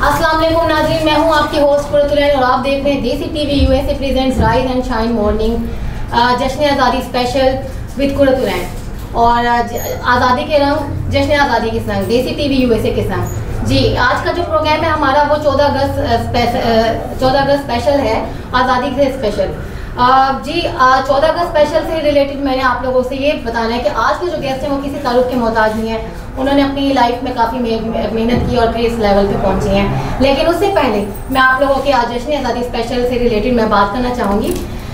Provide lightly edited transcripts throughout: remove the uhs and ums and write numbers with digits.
अस्सलाम वालेकुम नाज़रीन, मैं हूं आपकी होस्ट कुरतुलैन और आप देख रहे हैं Desi TV USA presents rise and shine morning जश्न आज़ादी स्पेशल विद कुरतुलैन और आज़ादी के रंग जश्न आज़ादी के संग देसी टीवी यूएसए के संग। जी, आज का जो प्रोग्राम है हमारा वो 14 अगस्त स्पेशल है, आज़ादी से स्पेशल। जी 14 अगस्त स्पेशल से रिलेटेड मैंने आप लोगों से ये बताना है कि आज के जो गेस्ट हैं वो किसी तारुफ के मोहताज नहीं है। उन्होंने अपनी लाइफ में काफ़ी मेहनत की और फिर इस लेवल पे पहुंचे हैं। लेकिन उससे पहले मैं आप लोगों के आज जश्न आज़ादी स्पेशल से रिलेटेड मैं बात करना चाहूँगी।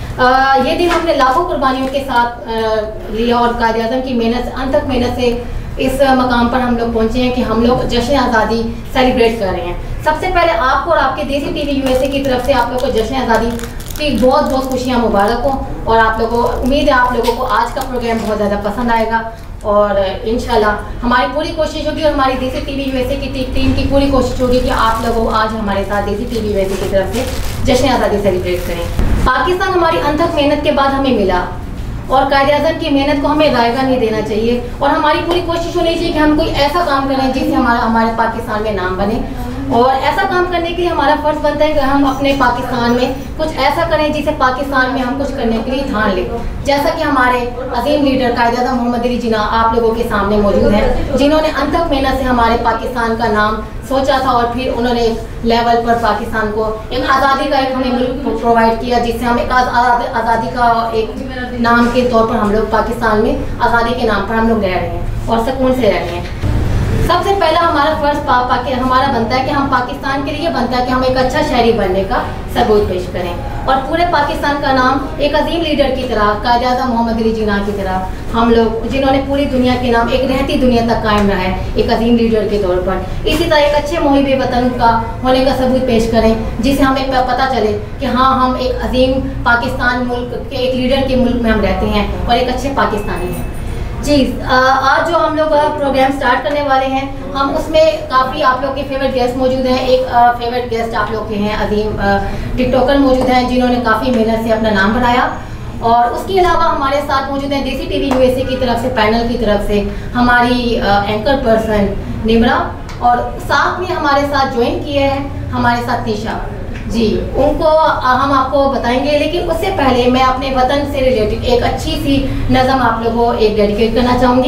ये दिन हमने लाखों कुर्बानियों के साथ लिया और कायद-ए-आज़म की मेहनत से इस मकाम पर हम लोग पहुँचे हैं कि हम लोग जश्न आज़ादी सेलिब्रेट कर रहे हैं। सबसे पहले आपको और आपके देसी टीवी यूएसए की तरफ से आप लोग को जश्न आज़ादी की बहुत बहुत खुशियाँ मुबारक हो और आप लोगों को उम्मीद है आप लोगों को आज का प्रोग्राम बहुत ज़्यादा पसंद आएगा और इंशाल्लाह हमारी पूरी कोशिश होगी और हमारी देसी टीवी यूएसए की टीम की पूरी कोशिश होगी कि आप लोग आज हमारे साथ देसी टीवी यूएसए की तरफ से जश्न आज़ादी सेलिब्रेट करें। पाकिस्तान हमारी अनथक मेहनत के बाद हमें मिला और कायद-ए-आज़म की मेहनत को हमें रायगा नहीं देना चाहिए और हमारी पूरी कोशिश होनी चाहिए कि हम कोई ऐसा काम करें जिससे हमारे पाकिस्तान में नाम बने। और ऐसा काम करने के लिए हमारा फ़र्ज़ बनता है कि हम अपने पाकिस्तान में कुछ ऐसा करें जिसे पाकिस्तान में हम कुछ करने के लिए ठान लें। जैसा कि हमारे अजीम लीडर कायद-ए-आज़म मोहम्मद अली जिन्ना आप लोगों के सामने मौजूद हैं, जिन्होंने अनथक मेहनत से हमारे पाकिस्तान का नाम सोचा था और फिर उन्होंने एक लेवल पर पाकिस्तान को एक आज़ादी का एक हमें मुल्क प्रोवाइड किया जिससे हम एक आज़ादी का एक नाम के तौर पर हम लोग पाकिस्तान में आज़ादी के नाम पर हम लोग रह रहे हैं और सुकून से रह रहे हैं। सबसे पहला हमारा फ़र्ज़ हमारा बनता है कि हम पाकिस्तान के लिए बनता है कि हम एक अच्छा शहरी बनने का सबूत पेश करें और पूरे पाकिस्तान का नाम एक अजीम लीडर की तरह कायद-ए-आज़म मोहम्मद अली जिन्ना की तरह हम लोग जिन्होंने पूरी दुनिया के नाम एक रहती दुनिया तक कायम रहा है एक अजीम लीडर के तौर पर, इसी तरह एक अच्छे मुहिब वतन का होने का सबूत पेश करें जिससे हमें पता चले कि हाँ हम एक अजीम पाकिस्तान मुल्क के एक लीडर के मुल्क में हम रहते हैं और एक अच्छे पाकिस्तानी हैं। जी, आज जो हम लोग प्रोग्राम स्टार्ट करने वाले हैं हम उसमें काफ़ी आप लोग के फेवरेट गेस्ट मौजूद हैं। एक फेवरेट गेस्ट आप लोग के हैं अजीम टिकटॉकर मौजूद हैं जिन्होंने काफ़ी मेहनत से अपना नाम बनाया और उसके अलावा हमारे साथ मौजूद हैं देसी टीवी यूएसए की तरफ से पैनल की तरफ से हमारी एंकर पर्सन निमरा और साथ में हमारे साथ ज्वाइन किए हैं हमारे साथ निशा जी, उनको हम आपको बताएंगे। लेकिन उससे पहले मैं अपने वतन से रिलेटेड एक अच्छी सी नज़म आप लोगों को एक डेडिकेट करना चाहूँगी।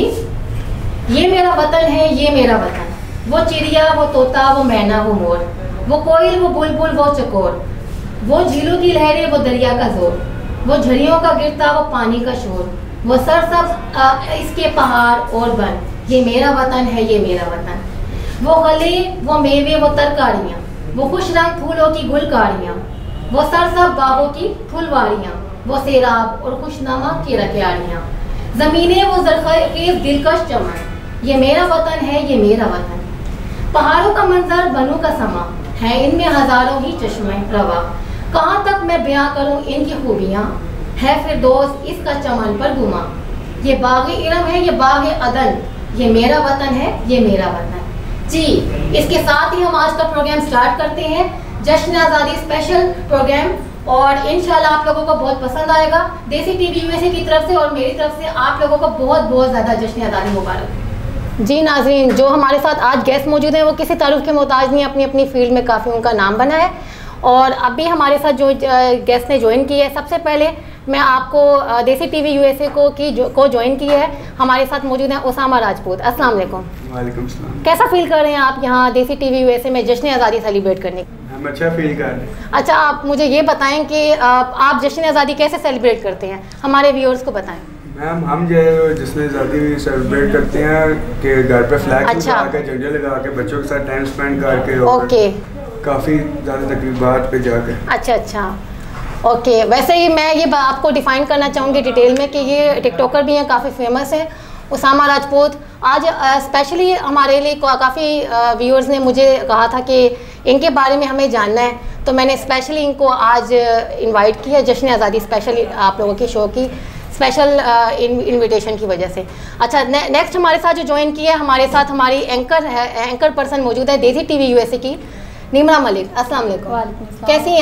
ये मेरा वतन है, ये मेरा वतन, वो चिड़िया वो तोता वो मैना वो मोर, वो कोयल वो बुलबुल वो चकोर, वो झीलों की लहरें वो दरिया का जोर, वो झड़ियों का गिरता वो पानी का शोर, वो सरसब्ज इसके पहाड़ और वन, ये मेरा वतन है ये मेरा वतन, वो गले वो मेवे वो तरकारियाँ, वो खुश रंग फूलों की गुलकारियाँ, वो सरसब बागों की फुलवारियाँ, वो सैराब और खुशनामा की रखियारियाँ, ज़मीनें वो ज़रख़ेज़ दिलकश चमन, ये मेरा वतन है ये मेरा वतन, पहाड़ों का मंजर बनू का समा है इनमें हज़ारों ही चश्मे रवा, कहाँ तक मैं बयां करूँ इनकी खूबियाँ, है फिर दोस्त इसका चमन पर गुमा, ये बाग़ इरम है ये बाग़ अदन, ये मेरा वतन है ये मेरा वतन। जी, इसके साथ ही हम आज का प्रोग्राम स्टार्ट करते हैं जश्न आज़ादी स्पेशल प्रोग्राम और इंशाल्लाह आप लोगों को बहुत पसंद आएगा देसी टीवी यूएसए की तरफ से और मेरी तरफ से आप लोगों को बहुत बहुत ज़्यादा जश्न आज़ादी मुबारक। जी नाज़रीन, जो हमारे साथ आज गेस्ट मौजूद हैं वो किसी तारुफ के मोहताज नहीं, अपनी अपनी फील्ड में काफ़ी उनका नाम बना है और अभी हमारे साथ जो गेस्ट ने ज्वाइन किया है सबसे पहले मैं आपको देसी टीवी यूएसए को ज्वाइन की है। हमारे साथ मौजूद हैं उसामा राजपूत। अस्सलाम वालेकुम। वालेकुम सलाम। कैसा फील कर रहे हैं आप यहाँ देसी टीवी यूएसए में जश्न आज़ादी सेलिब्रेट करने? हम अच्छा फील कर रहे हैं। अच्छा, आप मुझे ये बताएं कि आप जश्न आज़ादी कैसे सेलिब्रेट करते हैं, हमारे व्यूअर्स को बताएं। मैम हम जो जश्न आज़ादी सेलिब्रेट करते हैं कि घर पे फ्लैग लगा के झंडे लगा के बच्चों के साथ टाइम स्पेंड करके ओके काफ़ी ज़्यादा तकरीबात पे जाके। अच्छा ओके। वैसे ही मैं ये आपको डिफ़ाइन करना चाहूँगी डिटेल में कि ये टिकटॉकर भी हैं, काफ़ी फेमस हैं उसामा राजपूत। आज स्पेशली हमारे लिए काफ़ी व्यूअर्स ने मुझे कहा था कि इनके बारे में हमें जानना है, तो मैंने स्पेशली इनको आज इनवाइट किया जश्न आज़ादी स्पेशल आप लोगों के शो की स्पेशल इनविटेशन की वजह से। अच्छा, नेक्स्ट हमारे साथ जो ज्वाइन किया है हमारे साथ हमारी एंकर पर्सन मौजूद है देसी टीवी यूएसए की निमरा मलिक। अस्सलाम वालेकुम। कैसी हैं आप?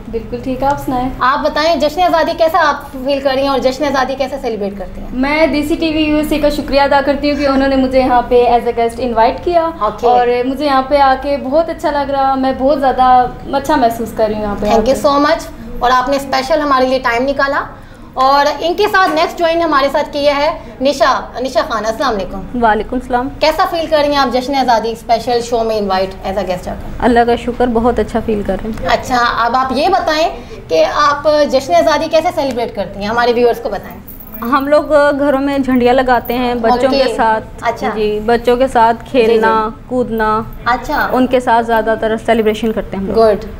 बिल्कुल ठीक है, आप सुनाएं। आप बताएं जश्न आज़ादी कैसा आप फील कर रही हैं और जश्न आज़ादी कैसे सेलिब्रेट करती हैं? मैं देसी टीवी यूएसए का शुक्रिया अदा करती हूँ कि उन्होंने मुझे यहाँ पे एज ए गेस्ट इनवाइट किया। और मुझे यहाँ पे आके बहुत अच्छा लग रहा, मैं बहुत ज़्यादा अच्छा महसूस कर रही हूँ यहाँ पे। Thank you so much. और आपने स्पेशल हमारे लिए टाइम निकाला। और इनके साथ नेक्स्ट ज्वाइन हमारे साथ किया है निशा खान। अस्सलाम वालेकुम। वालेकुम सलाम। कैसा फील कर रही हैं आप जश्न आज़ादी स्पेशल शो में इनवाइट एज अ गेस्ट आकर? अल्लाह का शुक्र, बहुत अच्छा फील कर रहे हैं। अच्छा, अब आप ये बताएं कि आप जश्न आज़ादी कैसे सेलिब्रेट करती हैं, हमारे व्यूअर्स को बताएं। हम लोग घरों में झंडियाँ लगाते हैं बच्चों के साथ। अच्छा जी, बच्चों के साथ खेलना कूदना, अच्छा उनके साथ ज़्यादातर सेलिब्रेशन करते हैं। गुड।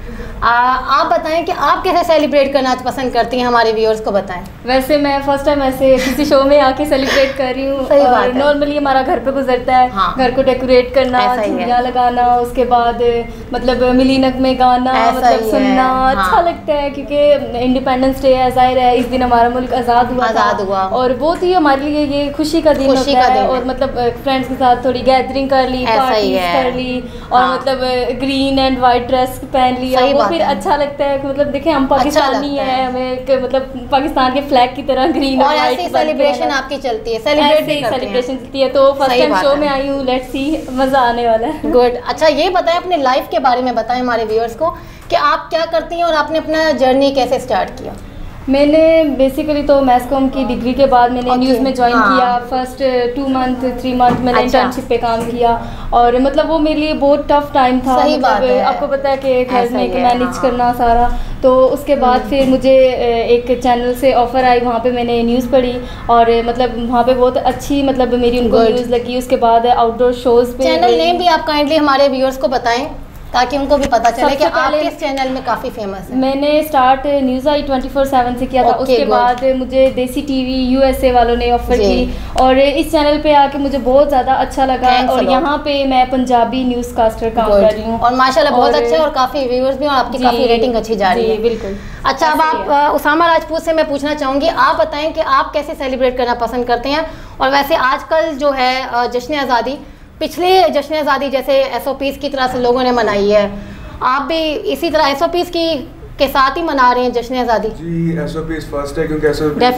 आप बताएं कि आप कैसे सेलिब्रेट करना पसंद करती हैं, हमारे व्यूअर्स को बताएं। वैसे मैं फर्स्ट टाइम ऐसे किसी शो में आके सेलिब्रेट कर रही हूँ। और नॉर्मली हमारा घर पे गुजरता है। हाँ। घर को डेकोरेट करना, झंडियाँ लगाना, उसके बाद मतलब मिली नगमे गाना, मतलब सुनना। हाँ। अच्छा लगता है क्योंकि इंडिपेंडेंस डे है, जाहिर है इस दिन हमारा मुल्क आज़ाद हुआ और बहुत ही हमारे लिए ये खुशी का दिन होता है। और मतलब फ्रेंड्स के साथ थोड़ी गैदरिंग कर ली, पार्टीज कर ली और मतलब ग्रीन एंड वाइट ड्रेस पहन लिया, फिर अच्छा लगता है कि मतलब देखें हम पाकिस्तानी हैं, हमें मतलब पाकिस्तान के फ्लैग की तरह ग्रीन और वाइट सेलिब्रेशन आपकी चलती है, सेलिब्रेशन चलती है। तो फर्स्ट टाइम शो में आई हूँ, लेट्स सी, मज़ा आने वाला है। गुड। अच्छा, ये बताएं अपने लाइफ के बारे में बताएं हमारे व्यूअर्स को कि आप क्या करती हैं और आपने अपना जर्नी कैसे स्टार्ट किया? मैंने बेसिकली तो मैस कॉम की डिग्री के बाद मैंने न्यूज़ में ज्वाइन किया। फर्स्ट 2 मंथ 3 मंथ मैंने इंटर्नशिप पे काम किया और मतलब वो मेरे लिए बहुत टफ टाइम था। सही बात है। आपको पता है कि घर में मैनेज करना सारा। तो उसके बाद फिर मुझे एक चैनल से ऑफ़र आई, वहाँ पे मैंने न्यूज़ पढ़ी और मतलब वहाँ पे बहुत अच्छी मतलब मेरी उनको न्यूज़ लगी। उसके बाद आउटडोर शोज़ पे। चैनल नेम भी आप काइंडली हमारे व्यूअर्स को बताएं ताकि उनको भी पता चले कि आप इस चैनल में काफ़ी फेमस है। मैंने स्टार्ट न्यूज़ आई 24/7 से किया था। उसके बाद मुझे देसी टीवी यूएसए वालों ने ऑफ़र की और इस चैनल पे आके मुझे बहुत ज़्यादा अच्छा लगा और यहाँ पे मैं पंजाबी न्यूज़ कास्टर काम कर रही हूँ और माशाल्लाह बहुत अच्छा और काफ़ी व्यूअर्स भी और आपकी काफ़ी रेटिंग अच्छी जा रही है। बिल्कुल। अच्छा, अब आप उसामा राजपूत से मैं पूछना चाहूँगी, आप बताएं कि आप कैसे सेलिब्रेट करना पसंद करते हैं? और वैसे आजकल जो है जश्न आज़ादी, पिछले जश्न आज़ादी जैसे SOPs की तरह से लोगों ने मनाई है, आप भी इसी तरह SOPs के साथ ही मना रहे हैं जश्न आज़ादी? जी, SOPs फर्स्ट है क्योंकि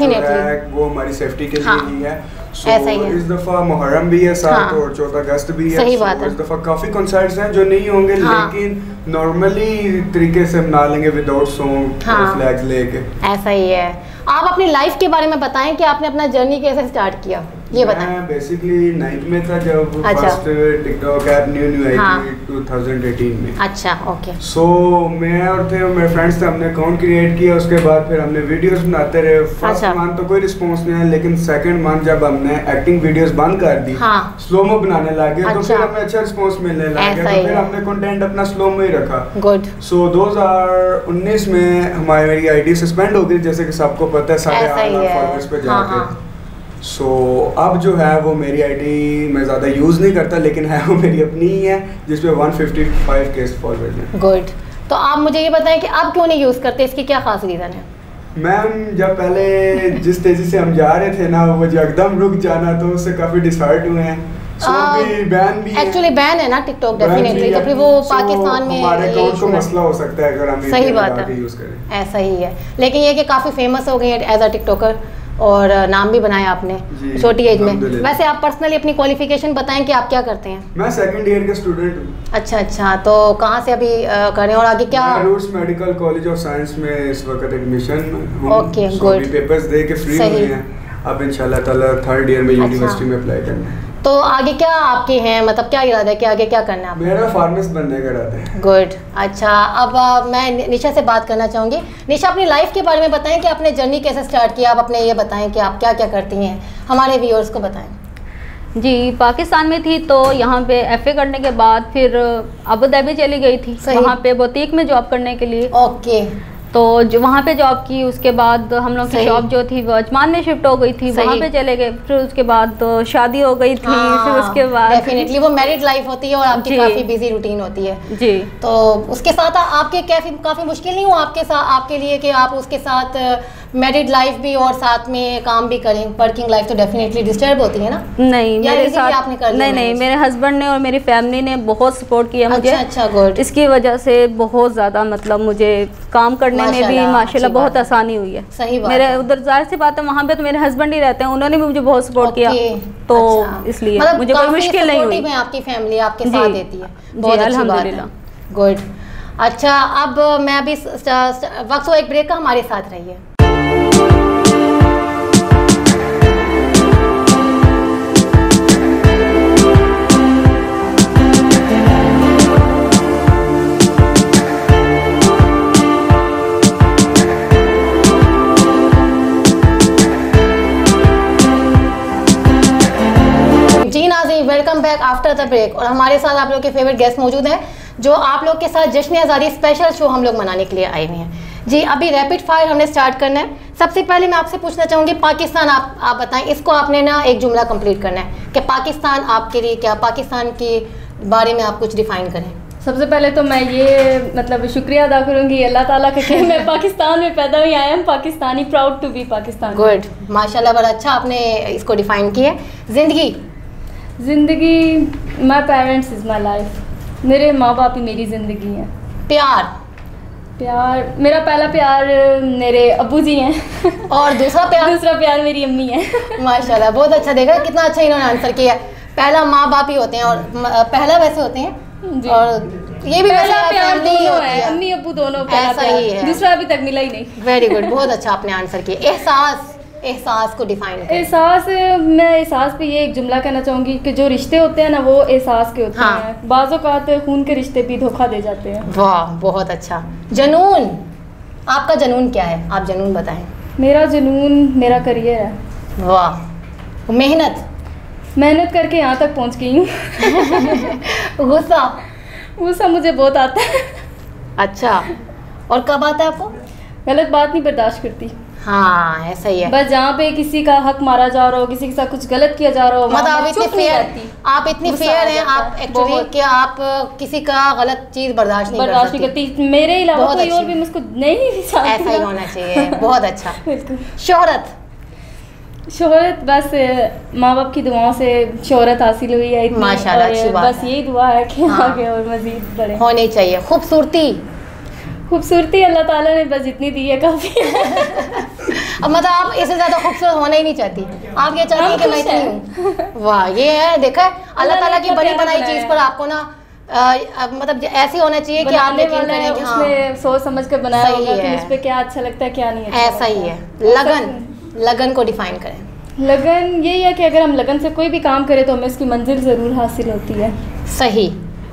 SOPs वो हमारी सेफ्टी के लिए ही है। ऐसा ही है। इस दफ़ा मुहर्रम भी है साथ और 14 अगस्त भी है। सही बात है। इस दफ़ा काफ़ी कॉन्सर्ट्स हैं जो नहीं होंगे लेकिन नॉर्मली तरीके से मना लेंगे विदाउट सॉन्ग और फ्लैग्स लेके। ऐसा ही है। आप अपनी लाइफ के बारे में बताएं कि आपने अपना जर्नी कैसे स्टार्ट किया, ये बताएं। मैं बेसिकली 9th में था जब फर्स्ट टिकटॉक ऐप न्यू आई थी 2018 में। अच्छा, ओके। सो मैं और मेरे फ्रेंड्स थे, हमने अकाउंट क्रिएट किया। उसके बाद फिर हमने वीडियोस बनाते रहे। फर्स्ट मंथ तो कोई रिस्पांस नहीं है लेकिन सेकंड मंथ जब हमने एक्टिंग वीडियोस बंद कर दी, स्लोमो बनाने लगे तो फिर हमें अच्छा रिस्पांस मिलने लगा। तो फिर हमने कंटेंट अपना स्लोमो ही रखा। गुड। सो 2019 में हमारी आईडी सस्पेंड हो गई, जैसे कि सबको पता है, 8.5 लाख फॉलोअर्स पे जाके। सो अब जो है वो मेरी आईडी मैं ज़्यादा यूज़ नहीं करता लेकिन है वो मेरी अपनी ही है जिसपे 155K फॉलोअर्स हैं। गुड। तो आप मुझे ये बताएं कि आप क्यों नहीं यूज़ करते, इसकी क्या खास रीज़न है? मैम, जब पहले जिस तेज़ी से हम जा रहे थे ना, वो जो एकदम रुक जाना तो उससे काफ़ी डिसहार्ट हुए हैं। बैन भी एक्चुअली बैन है ना टिकटॉक, डेफिनेटली। तो फिर वो पाकिस्तान में हमारे अकाउंट को मसला हो सकता है अगर हम सही बात है, यूज़ करें। ऐसा ही है। लेकिन ये कि काफ़ी फेमस हो गई है एज अ टिकटॉकर और नाम भी बनाया आपने छोटी एज में। वैसे आप पर्सनली अपनी क्वालिफिकेशन बताएं कि आप क्या करते हैं? मैं सेकंड ईयर का स्टूडेंट हूँ। अच्छा, तो कहाँ से अभी कर रहे हैं और आगे क्या? Roots Medical College of Science में इस वक्त एडमिशन। Okay, good. पेपर्स दे के फ्री हुए हैं, अब इंशाल्लाह ताला 3rd ईयर में यूनिवर्सिटी में अप्लाई करना है। तो आगे क्या आपके हैं, मतलब क्या इरादा है कि आगे क्या करना है आपको? मेरा फार्मासिस्ट बनने का इरादा है। गुड। अच्छा, अब मैं निशा से बात करना चाहूँगी। निशा, अपनी लाइफ के बारे में बताएं कि आपने जर्नी कैसे स्टार्ट किया। आप अपने ये बताएं कि आप क्या क्या करती हैं, हमारे व्यूअर्स को बताएं। जी, पाकिस्तान में थी तो यहाँ पे FA करने के बाद फिर अबू धाबी चली गई थी, वहाँ पे बुटीक में जॉब करने के लिए। ओके। तो जो वहाँ पे जॉब की, उसके बाद हम लोग की शॉप जो थी वो अजमान में शिफ्ट हो गई थी, वहाँ पे चले गए। फिर उसके बाद तो शादी हो गई थी। फिर उसके बाद डेफिनेटली वो मैरिड लाइफ होती है और आपकी काफ़ी बिजी रूटीन होती है जी। तो उसके साथ आपके काफ़ी मुश्किल नहीं हुआ आपके लिए कि आप उसके साथ मैरिड लाइफ भी और साथ में काम भी करें, वर्किंग लाइफ तो डेफिनेटली डिस्टर्ब होती है ना? नहीं, मेरे साथ आपने कर लिया? नहीं, मेरे हस्बैंड ने और मेरी फैमिली ने बहुत सपोर्ट किया मुझे। अच्छा, गुड। इसकी वजह से बहुत ज़्यादा मतलब मुझे काम करने में भी माशाल्लाह बहुत आसानी हुई है। सही बात। मेरे उधर जाहिर सी बात है वहाँ पे तो मेरे हस्बैंड ही रहते हैं, उन्होंने भी मुझे बहुत सपोर्ट किया, तो इसलिए मुझे कोई मुश्किल नहीं हुई। आपकी फैमिली आपके साथ देती है, बहुत अल्हम्दुलिल्लाह, गुड। अच्छा, अब मैं अभी वक्त हो एक ब्रेक का, हमारे साथ रहिए। जी नाज़रीन, welcome back after the break. और हमारे साथ आप लोग के फेवरेट गेस्ट मौजूद हैं जो आप लोग के साथ जश्न आज़ादी स्पेशल शो हम लोग मनाने के लिए आए हुए हैं। जी, अभी रैपिड फायर हमने स्टार्ट करना है। सबसे पहले मैं आपसे पूछना चाहूँगी, पाकिस्तान आप बताएं, इसको आपने ना एक जुमला कंप्लीट करना है कि पाकिस्तान आपके लिए क्या, पाकिस्तान के बारे में आप कुछ डिफाइन करें। सबसे पहले तो मैं ये मतलब शुक्रिया अदा करूँगी अल्लाह ताला का कि मैं पाकिस्तान में पैदा हुई, I am Pakistani, proud to be Pakistani. Good, माशाल्लाह, बड़ा अच्छा आपने इसको डिफाइन किया। ज़िंदगी my parents is my life, मेरे माँ बाप ही मेरी ज़िंदगी है। प्यार मेरा पहला प्यार मेरे अब्बू जी हैं और दूसरा प्यार मेरी अम्मी है। माशाल्लाह, बहुत अच्छा, देखा कितना अच्छा इन्होंने आंसर किया। पहला माँ बाप ही होते हैं और पहला वैसे होते हैं जी। और ये भी पहला प्यार दोनों है, अम्मी अब्बू दोनों, ऐसा ही है, दूसरा अभी तक मिला ही नहीं। वेरी गुड, बहुत अच्छा आपने आंसर किया। एहसास को डिफाइन करें। मैं एहसास पे ये एक जुमला कहना चाहूँगी कि जो रिश्ते होते हैं ना वो एहसास के होते हैं, बाज़ औक़ात खून के रिश्ते भी धोखा दे जाते हैं। वाह, बहुत अच्छा। जुनून, आपका जुनून क्या है, आप जुनून बताएं। मेरा जुनून मेरा करियर है। वाह। मेहनत करके यहाँ तक पहुँच गई हूँ। गुस्सा मुझे बहुत आता है। अच्छा, और कब आता है आपको? गलत बात नहीं बर्दाश्त करती। हाँ, ऐसा ही है। बस जहाँ पे किसी का हक मारा जा रहा हो, किसी के साथ कुछ गलत किया जा रहा हो, मतलब आप इतनी फेयर हैं आप एक्चुअली कि आप किसी का गलत चीज बर्दाश्त नहीं करती। मेरे अलावा कोई और भी मुझको नहीं, ऐसा ही होना चाहिए। बहुत अच्छा। शोहरत बस माँ बाप की दुआओं से शोहरत हासिल हुई है, माशाल्लाह, अच्छी बात है। बस यही दुआ है कि आगे और मजीद बढ़े, होनी चाहिए। खूबसूरती अल्लाह ताला ने बस इतनी दी है, काफ़ी अब मतलब आप इससे ज़्यादा खूबसूरत होना ही नहीं चाहती, आप ये चाहती हैं कि मैं इतनी हूँ। वाह, ये है, देखा है अल्लाह ताला की बड़ी बनाई चीज़ पर आपको ना मतलब ऐसी होना चाहिए कि आप यकीन करें कि उसने सोच समझ कर बनाया होगा कि मुझ पे क्या अच्छा लगता है क्या नहीं। ऐसा ही है। लगन को डिफाइन करें। लगन यही है कि अगर हम लगन से कोई भी काम करें तो हमें उसकी मंजिल ज़रूर हासिल होती है। सही।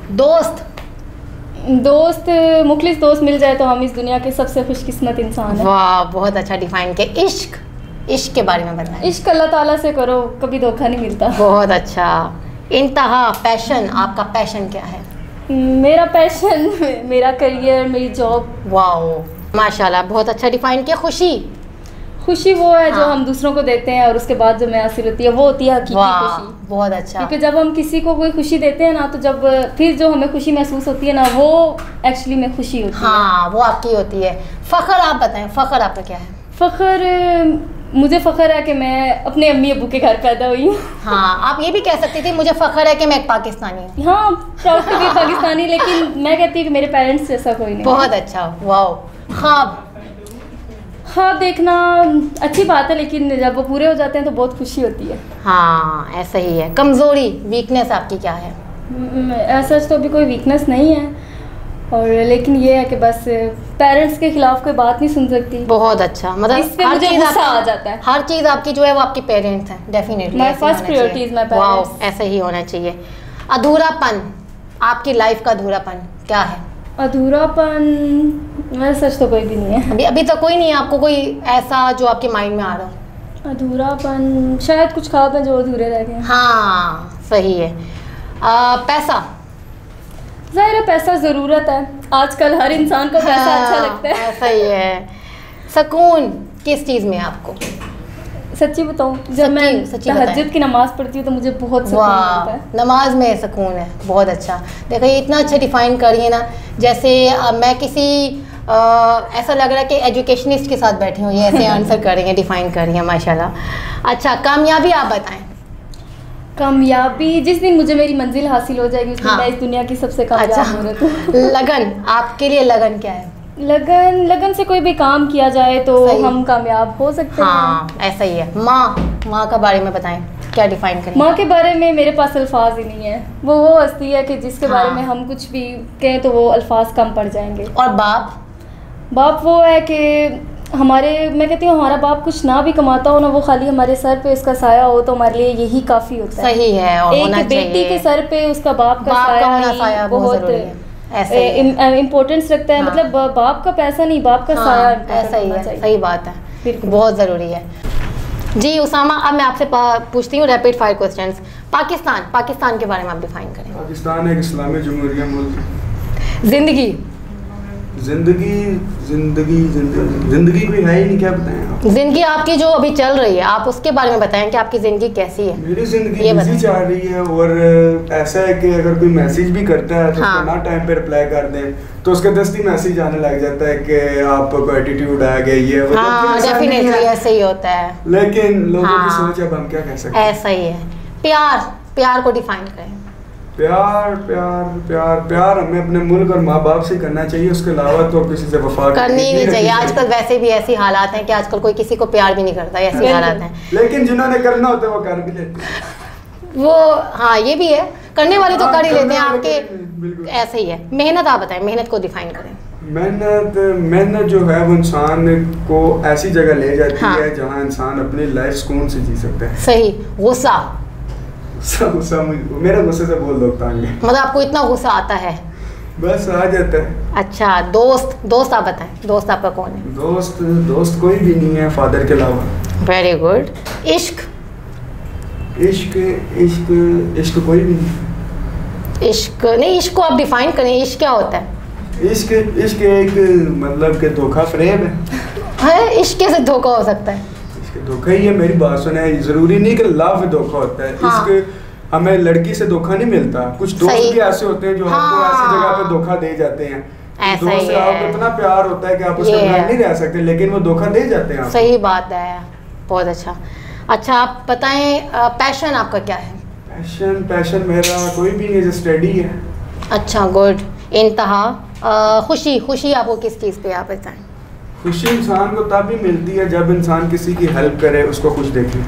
दोस्त मुखलिस दोस्त मिल जाए तो हम इस दुनिया के सबसे खुशकिस्मत इंसान हैं। वाह, बहुत अच्छा डिफाइन किया। इश्क के बारे में बताएं। इश्क अल्लाह ताला से करो, कभी धोखा नहीं मिलता। बहुत अच्छा। इंतहा, पैशन, आपका पैशन क्या है? मेरा पैशन मेरा करियर, मेरी जॉब। वाह, माशाल्लाह, बहुत अच्छा डिफाइन किया। खुशी वो है जो हम दूसरों को देते हैं और उसके बाद जो हमें हासिल होती है वो होती है हकीकी खुशी। बहुत अच्छा। क्योंकि जब हम किसी को कोई खुशी देते हैं ना, तो जब फिर जो हमें खुशी महसूस होती है ना, वो एक्चुअली में खुशी होती है। हाँ, वो आपकी होती है। फ़ख्र आप बताएं, फ़ख्र आपका क्या है? मुझे फ़ख्र है कि मैं अपने अम्मी अब्बू के घर पैदा हुई हूँ। हाँ, आप ये भी कह सकती थी मुझे फ़ख्र है कि मैं एक पाकिस्तानी हूँ। हाँ, प्राउड टू बी पाकिस्तानी, लेकिन मैं कहती हूँ कि मेरे पेरेंट्स जैसा कोई नहीं। बहुत अच्छा। वाह। ख्वाब देखना अच्छी बात है, लेकिन जब वो पूरे हो जाते हैं तो बहुत खुशी होती है। हाँ, ऐसा ही है। कमज़ोरी, वीकनेस आपकी क्या है? ऐसा तो अभी कोई वीकनेस नहीं है, और लेकिन ये है कि बस पेरेंट्स के खिलाफ कोई बात नहीं सुन सकती। बहुत अच्छा, मतलब इस पे मुझे गुस्सा आ जाता है। हर चीज़ आपकी जो है वो आपके पेरेंट्स हैं, definitely. My first priority is my parents. ऐसा ही होना चाहिए। अधूरापन, आपकी लाइफ का अधूरापन क्या है? अधूरापन वैसे सच तो कोई भी नहीं है। अभी तक कोई नहीं है आपको कोई ऐसा जो आपके माइंड में आ रहा हो? अधूरापन शायद कुछ ख्वाब है जो अधूरे रह गए। हाँ, सही है। पैसा, ज़ाहिर है पैसा ज़रूरत है, आजकल हर इंसान को पैसा अच्छा लगता है। ऐसा ही है। सुकून किस चीज़ में आपको? सच्ची बताऊँ, जब मैं तहज्जुद की नमाज़ पढ़ती हूँ तो मुझे बहुत सुकून मिलता है। नमाज में सुकून है, बहुत अच्छा। देखो ये इतना अच्छा डिफ़ाइन करिए ना, जैसे मैं किसी ऐसा लग रहा है कि एजुकेशनिस्ट के साथ बैठी हूँ, ये ऐसे आंसर कर रही हैं, डिफाइन कर रही हैं माशाल्लाह। अच्छा, कामयाबी आप बताएं। कामयाबी, जिस दिन मुझे मेरी मंजिल हासिल हो जाएगी उस दिन मैं इस दुनिया की सबसे कामयाब औरत हूँ। लगन, आपके लिए लगन क्या है? लगन से कोई भी काम किया जाए तो हम कामयाब हो सकते हैं। ऐसा ही है। माँ के बारे में बताएं, क्या डिफाइन करें? माँ के बारे में मेरे पास अल्फाज ही नहीं है। वो हस्ती है कि जिसके बारे में हम कुछ भी कहें तो वो अल्फाज कम पड़ जाएंगे। और बाप वो है कि मैं कहती हूँ हमारा बाप कुछ ना भी कमाता हो ना, वो खाली हमारे सर पे उसका साया हो तो हमारे लिए यही काफ़ी होता है। सही है। और एक बेटी के सर पे उसका बाप का साया बहुत इम्पोर्टेंस रखता है। मतलब बाप का पैसा नहीं, बाप का साया। ऐसा ही है, सही बात है, बहुत ज़रूरी है। जी उसामा, अब मैं आपसे पूछती हूँ रैपिड फायर क्वेश्चंस। पाकिस्तान के बारे में आप डिफाइन करें। पाकिस्तान एक इस्लामी जमहूरिया मुल्क है। जिंदगी कोई है ही नहीं, क्या बताएं आप? जिंदगी आपकी जो अभी चल रही है, आप उसके बारे में बताएं कि आपकी जिंदगी कैसी है? मेरी जिंदगी बिजी चल रही है, और ऐसा है कि अगर कोई मैसेज भी करता है तो उसको ना टाइम पे रिप्लाई कर दें तो उसका 10 ही मैसेज आने लग जाता है कि आपको एटीट्यूड आ गया, ये डेफिनेटली ऐसे ही होता है। लेकिन लोगों की सोच अब हम क्या कह सकते हैं। ऐसा ही है। प्यार को डिफाइन करें। प्यार हमें अपने मुल्क और माँ बाप से करना चाहिए, उसके अलावा तो किसी से वफा करनी नहीं चाहिए। आजकल वैसे भी ऐसी हालात हैं कि आजकल कोई किसी को प्यार भी नहीं करता, ऐसी हालात हैं। लेकिन जिन्होंने करना होता है वो कर भी लेते हैं। वो ये भी है, करने वाले तो कर ही लेते हैं। आपके ऐसे ही है। मेहनत आप बताएं, मेहनत को डिफाइन करें। मेहनत जो है वो इंसान को ऐसी जगह ले जाती है जहाँ इंसान अपनी लाइफ सुकून से जी सकता है। सही। गुस्सा मेरा गुस्से से बहुत लोग तंग हैं। मतलब आपको इतना गुस्सा आता है? बस आ जाता है। अच्छा, दोस्त आप बताएं, दोस्त आपका कौन है? दोस्त कोई भी नहीं है फादर के अलावा। Very good. इश्क कोई भी नहीं। इश्क को आप डिफाइन करें, इश्क क्या होता है? इश्क एक मतलब के धोखा फ्रेब है। इश्क कैसे धोखा हो सकता है? धोखा ही है, मेरी बात सुने, जरूरी नहीं कि लव धोखा होता है। इसके हमें लड़की से धोखा नहीं मिलता। कुछ दोस्त भी ऐसे होते हैं जो आपको ऐसी जगह पे धोखा दे जाते हैं। दोस्त से आपको इतना प्यार होता है कि आप उसके बिना नहीं रह सकते, लेकिन वो धोखा दे जाते हैं। सही बात है, बहुत अच्छा। आप बताएं पैशन आपका क्या है? पैशन मेरा कोई भी नहीं, स्टडी है। अच्छा, गुड। इंतहा। खुशी आपको किस चीज़ पे आप बताएं? खुशी इंसान को तब भी मिलती है जब इंसान किसी की हेल्प करे, उसको खुश देखे।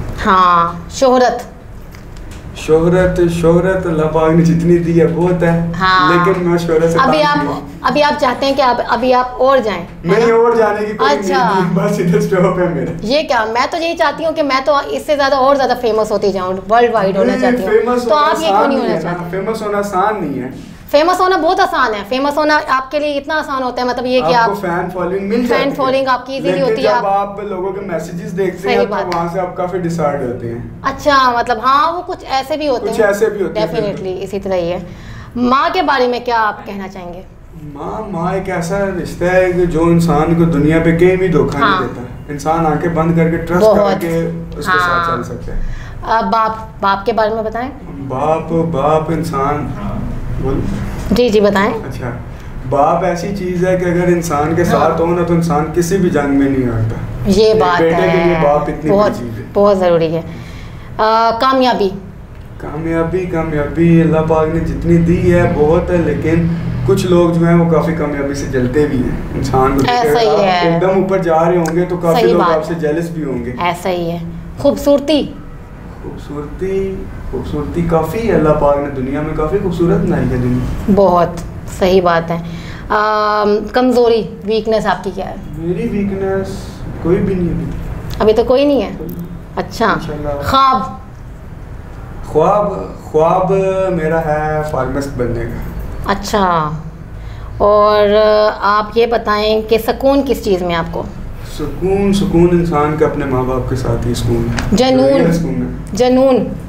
शोहरत अल्लाह पाक ने जितनी दी है बहुत है। लेकिन मैं शोहरत से अभी आप चाहते हैं कि अभी आप और जाएं? नहीं, और जाने की कोई नहीं, बस इधर स्टॉप है मेरा। ये क्या, मैं तो यही चाहती हूँ कि मैं तो इससे ज्यादा और ज्यादा फेमस होती जाऊँ, वर्ल्ड वाइड होना चाहती हूँ। तो आप ये क्यों नहीं होना चाहते? फेमस होना आसान नहीं है। फेमस होना बहुत आसान है। फेमस होना आपके लिए इतना आसान होता है, मतलब ये कि आप फैन फॉलोइंग मिल जाती है। फैन फॉलोइंग आपकी इजीली होती है। जब आप लोगों के मैसेजेस देखते हैं तो वहाँ से आप काफी डिसाइड होते हैं। अच्छा, मतलब वो कुछ ऐसे भी होते हैं। डेफिनेटली इसी तरह ही है। माँ के बारे में क्या आप कहना चाहेंगे? माँ एक ऐसा रिश्ता है कि जो इंसान को दुनिया पे कहीं भी धोखा नहीं देता। इंसान आंखें बंद करके ट्रस्ट करके उसके साथ चल सकता है। बाप के बारे में बताएं। बाप इंसान जी बताएं। अच्छा, बाप ऐसी चीज है कि अगर इंसान के साथ हो ना तो इंसान किसी भी जंग में नहीं हारता। ये बात बेटे के लिए बाप इतनी बड़ी चीज है, बहुत जरूरी है। कामयाबी अल्लाह पाक ने जितनी दी है बहुत है, लेकिन कुछ लोग जो हैं वो काफी कामयाबी से जलते भी हैं। इंसान को एकदम ऊपर जा रहे होंगे तो काफी लोग आपसे जेलस भी होंगे। ऐसा ही है। खूबसूरती काफ़ी अल्लाह पाक ने दुनिया में काफ़ी खूबसूरत बनाई है दुनिया। बहुत सही बात है। कमज़ोरी, वीकनेस आपकी क्या है? मेरी वीकनेस कोई भी नहीं है। अभी तो कोई नहीं है। अच्छा, ख्वाब मेरा है फार्मासिस्ट बनने का। अच्छा, और आप ये बताएं कि सुकून किस चीज़ में आपको? सुकून इंसान का अपने माँ बाप के साथ ही सुकून है।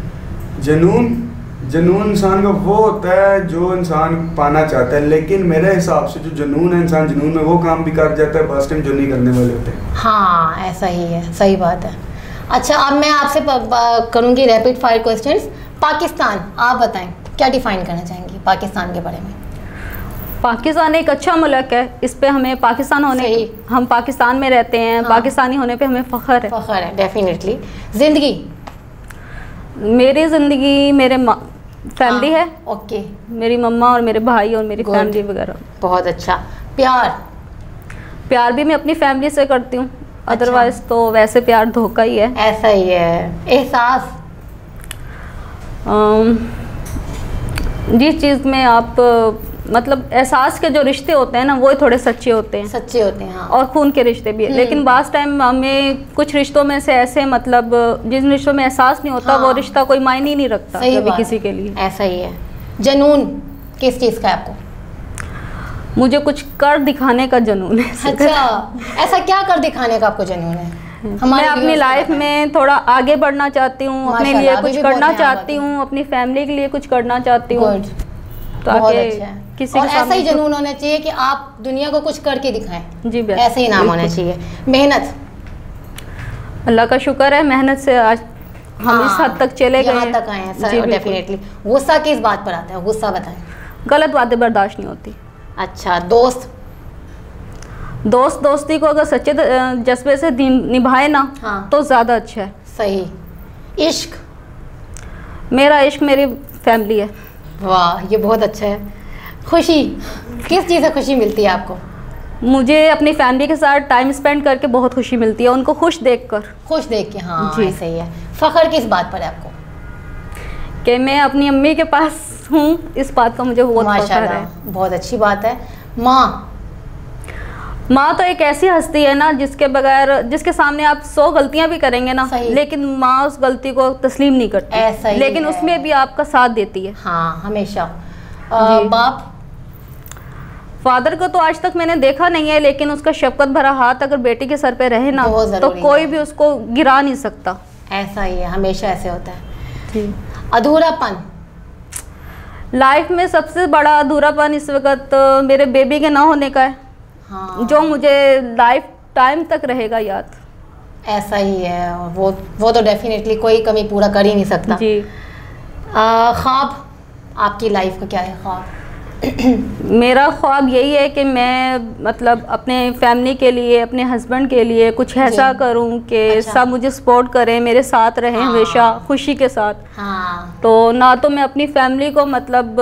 जनून इंसान का वो होता है जो इंसान पाना चाहता है, लेकिन मेरे हिसाब से जो जुनून है, इंसान जुनून में वो काम भी कर जाता है बस टाइम जो नहीं करने वाले होते हैं। हाँ, ऐसा ही है, सही बात है। अच्छा, अब मैं आपसे करूँगी रैपिड फायर क्वेश्चंस। पाकिस्तान, आप बताएं क्या डिफाइन करना चाहेंगी पाकिस्तान के बारे में? पाकिस्तान एक अच्छा मुल्क है, इस पे हमें पाकिस्तान होने, हम पाकिस्तान में रहते हैं, हाँ। पाकिस्तानी होने पे हमें फ़ख्र है। फ़ख्र है डेफिनेटली। ज़िंदगी, मेरी ज़िंदगी मेरे फैमिली है। ओके। मेरी मम्मा और मेरे भाई और मेरी फैमिली वगैरह। बहुत अच्छा। प्यार, प्यार भी मैं अपनी फैमिली से करती हूँ, अदरवाइज तो वैसे प्यार धोखा ही है। ऐसा ही है। एहसास, जिस चीज़ में आप मतलब एहसास के जो रिश्ते होते हैं ना वो थोड़े सच्चे होते हैं। सच्चे होते हैं, हाँ। और खून के रिश्ते भी है, लेकिन बास टाइम हमें कुछ रिश्तों में से ऐसे मतलब जिन रिश्तों में एहसास नहीं होता, हाँ। वो रिश्ता कोई मायने ही नहीं रखता कभी किसी के लिए। ऐसा ही है। जनून किस चीज़ का है आपको? मुझे कुछ कर दिखाने का जनून है। अच्छा, ऐसा क्या कर दिखाने का आपको जनून है? मैं अपनी लाइफ में थोड़ा आगे बढ़ना चाहती हूँ, अपने लिए कुछ करना चाहती हूँ, अपनी फैमिली के लिए कुछ करना चाहती हूँ। ताकि किसी और ऐसा ही जनून होना चाहिए कि आप दुनिया को कुछ करके दिखाएं। जी, ऐसे ही नाम होना चाहिए। मेहनत, अल्लाह का शुक्र है मेहनत से आज हम इस हद तक चले गए, यहाँ तक आए हैं। डेफिनेटली। गुस्सा किस बात पर आता है? गुस्सा बताएं। गलत बातें बर्दाश्त नहीं होती। अच्छा। दोस्त, दोस्ती को अगर सच्चे जज्बे से निभाए ना, हाँ। तो ज़्यादा अच्छा है। सही। इश्क, मेरा इश्क मेरी फैमिली है। वाह, ये बहुत अच्छा है। खुशी, किस चीज़ से खुशी मिलती है आपको? मुझे अपनी फैमिली के साथ टाइम स्पेंड करके बहुत खुशी मिलती है, उनको खुश देखकर। खुश देख के, हाँ जी, सही है। फ़ख्र किस बात पर है आपको? कि मैं अपनी अम्मी के पास हूँ, इस बात का मुझे बहुत फ़ख्र है। बहुत अच्छी बात है। माँ तो एक ऐसी हस्ती है ना जिसके बगैर, जिसके सामने आप 100 गलतियाँ भी करेंगे ना, लेकिन माँ उस गलती को तस्लीम नहीं करती। ऐसा ही लेकिन उसमें भी आपका साथ देती है। हाँ, हमेशा। बाप, फादर को तो आज तक मैंने देखा नहीं है, लेकिन उसका शफकत भरा हाथ अगर बेटी के सर पे रहे ना, तो कोई भी उसको गिरा नहीं सकता। ऐसा ही है, हमेशा ऐसे होता है। अधूरापन, लाइफ में सबसे बड़ा अधूरापन इस वक्त मेरे बेबी के ना होने का है। हाँ। जो मुझे लाइफ टाइम तक रहेगा याद। ऐसा ही है, वो तो डेफिनेटली कोई कमी पूरा कर ही नहीं सकता जी। ख्वाब, आपकी लाइफ का क्या है ख्वाब? मेरा ख्वाब यही है कि मैं मतलब अपने फैमिली के लिए, अपने हस्बैंड के लिए कुछ ऐसा करूं कि सब मुझे सपोर्ट करें, मेरे साथ रहें, हाँ। हमेशा खुशी के साथ। हाँ। तो ना तो मैं अपनी फैमिली को मतलब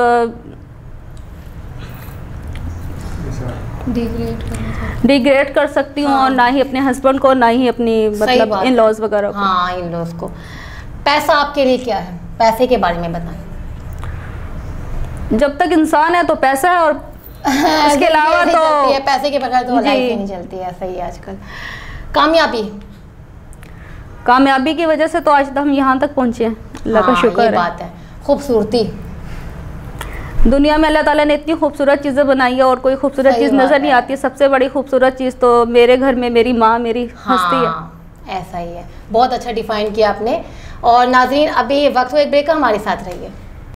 डिग्रेड कर सकती हूँ, हाँ। और ना ही अपने हस्बैंड को, ना ही अपनी मतलब इन लॉज वगैरह को। हाँ, इन लॉज को। पैसा आपके लिए क्या है? पैसे के बारे में बताएं। जब तक इंसान है तो पैसा है, और इसके अलावा तो पैसे के बगैर तो लाइफ ही नहीं चलती है। सही है। आजकल कामयाबी की वजह से तो आज तक हम यहाँ तक पहुँचे हैं, अल्लाह का शुक्र है। बात है। खूबसूरती, दुनिया में अल्लाह ताला ने इतनी खूबसूरत चीज़ें बनाई है और कोई खूबसूरत चीज़ नज़र नहीं आती। सबसे बड़ी खूबसूरत चीज़ तो मेरे घर में मेरी माँ, मेरी हस्ती है। ऐसा ही है, बहुत अच्छा डिफाइन किया आपने। और नाज़रीन, अभी वक्त एक ब्रेक का, हमारे साथ रहिए।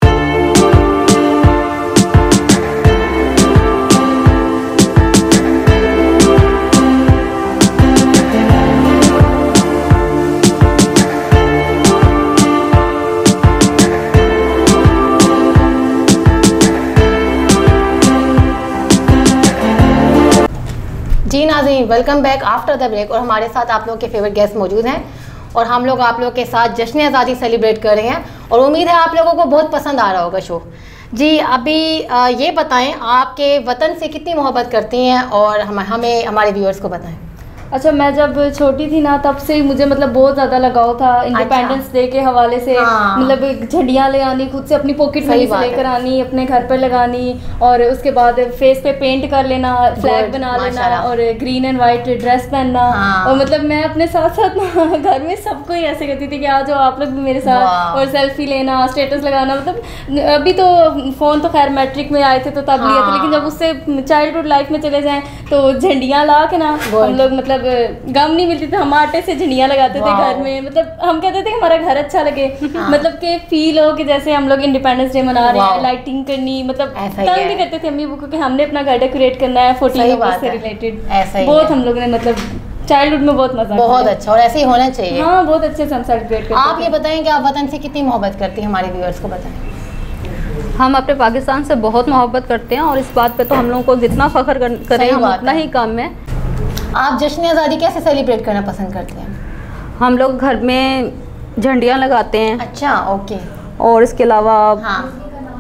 जी नाज़रीन, welcome back after the break. और हमारे साथ आप लोग के फेवरेट गेस्ट मौजूद हैं और हम लोग आप लोग के साथ जश्न आज़ादी सेलिब्रेट कर रहे हैं और उम्मीद है आप लोगों को बहुत पसंद आ रहा होगा शो। जी, अभी ये बताएं, आपके वतन से कितनी मोहब्बत करती हैं और हमें हमारे व्यूअर्स को बताएं। अच्छा, मैं जब छोटी थी ना तब से ही मुझे मतलब बहुत ज़्यादा लगाव था इंडिपेंडेंस डे के हवाले से। हाँ। मतलब झंडियाँ ले आनी, खुद से अपनी पॉकेट मनी से लेकर आनी, अपने घर पर लगानी, और उसके बाद फेस पे पेंट कर लेना, फ्लैग बना लेना और ग्रीन एंड वाइट ड्रेस पहनना। हाँ। और मतलब मैं अपने साथ साथ घर में सबको ही ऐसे करती थी कि आ जाओ आप लोग भी मेरे साथ, और सेल्फी लेना, स्टेटस लगाना। मतलब अभी तो फ़ोन तो खैर मैट्रिक में आए थे तो तब लिया था, लेकिन जब उससे चाइल्डहुड लाइफ में चले जाएँ तो झंडियाँ ला के ना हम लोग मतलब गम नहीं मिलती थी, हम आटे से झंडियाँ लगाते थे घर में। मतलब हम कहते थे कि हमारा घर अच्छा लगे। हाँ। मतलब कि फील हो कि जैसे हम लोग इंडिपेंडेंस डे मना रहे हैं, लाइटिंग करनी, मतलब तंग भी करते थे अम्मी को कि हमने अपना घर डेकोरेट करना है 14 अगस्त से रिलेटेड। बहुत हम लोग ने मतलब चाइल्डहुड में बहुत मजा, बहुत अच्छा, और ऐसे ही होना चाहिए। हाँ, बहुत अच्छे से हम सेलिब्रेट करते हैं। आप ये बताएं कि आप वतन से कितनी मोहब्बत करती हैं, हमारे व्यूअर्स को बताएं। हम अपने पाकिस्तान से बहुत मोहब्बत करते हैं और इस बात पे तो हम लोगों को जितना फ़ख्र करें हम उतना ही कम है। आप जश्न आज़ादी कैसे सेलिब्रेट करना पसंद करते हैं? हम लोग घर में झंडियाँ लगाते हैं। अच्छा, ओके। और इसके अलावा हाँ,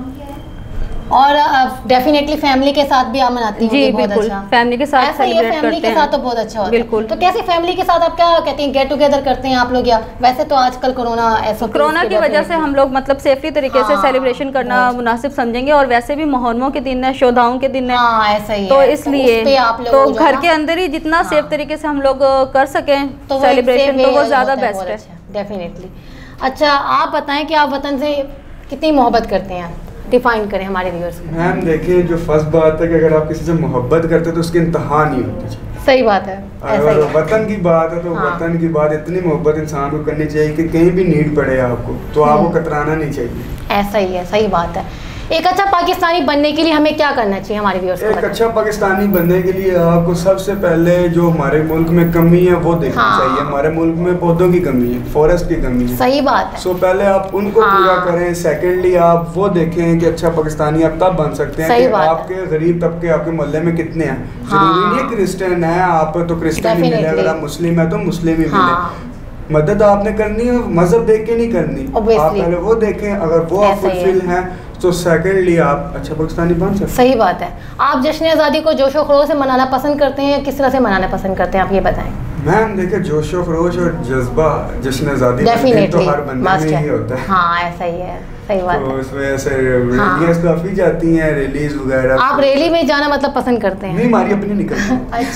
और डेफिनेटली फैमिली के साथ भी आप मनाती हैं? जी बिल्कुल, अच्छा। फैमिली के साथ सेलिब्रेट करते हैं। फैमिली के साथ तो बहुत अच्छा होता है। बिल्कुल। तो कैसे फैमिली के साथ आप क्या कहते हैं, गेट टुगेदर करते हैं आप लोग, या वैसे तो आजकल कोरोना की वजह से हम लोग मतलब सेफ्टी तरीके से सेलिब्रेशन करना मुनासिब समझेंगे, और वैसे भी मुहर्रमों के दिन है, शोधाओं के दिन है, ऐसा ही तो इसलिए तो घर के अंदर ही जितना सेफ तरीके से हम लोग कर सकें सेलिब्रेशन तो वो ज़्यादा बेस्ट है। डेफिनेटली। अच्छा, आप बताएं कि आप वतन से कितनी मोहब्बत करते हैं, डिफाइन करें हमारे व्यूअर्स को। मैम देखिए, जो फर्स्ट बात है कि अगर आप किसी से मोहब्बत करते हैं तो उसकी इंतहा नहीं होती। सही बात है। अगर वतन की बात है तो वतन की बात इतनी मोहब्बत इंसान को करनी चाहिए कि कहीं भी नीड पड़े आपको तो आपको कतराना नहीं चाहिए। ऐसा ही है, सही बात है। एक अच्छा पाकिस्तानी बनने के लिए हमें क्या करना चाहिए हमारे व्यूअर्स को? एक अच्छा पाकिस्तानी बनने के लिए आपको सबसे पहले जो हमारे मुल्क में कमी है वो देखनी चाहिए। हमारे मुल्क में पौधों की कमी है, फॉरेस्ट की कमी है। सही बात है। सो पहले आप उनको पूरा करें। सेकेंडली आप वो देखें कि अच्छा पाकिस्तानी आप तब बन सकते हैं कि आपके गरीब तबके आपके मोहल्ले में कितने हैं। जरूरी नहीं क्रिश्चियन है आप तो क्रिश्चियन ही मिले, अगर आप मुस्लिम है तो मुस्लिम ही मिले। मदद आपने करनी है, मजहब देख के नहीं करनी। आप पहले वो देखें, अगर वो आप फुलफिल हैं तो सेकेंडली आप अच्छा पाकिस्तानी बन सकते हैं। सही बात है। आप जश्न आज़ादी को जोशो खरोश से मनाना पसंद करते हैं या किस तरह से मनाना पसंद करते हैं, आप ये बताएं। मैम देखिए, जोशो खरोश और जज्बा जश्न आज़ादी तो हर बंदे में ही होता है। हाँ, ऐसा ही है, सही बात है। तो इस वजह से रैलीज काफी जाती हैं, रैलीज वगैरह। आप रैली में जाना मतलब पसंद करते हैं? नहीं, हमारी अपनी निकलती है।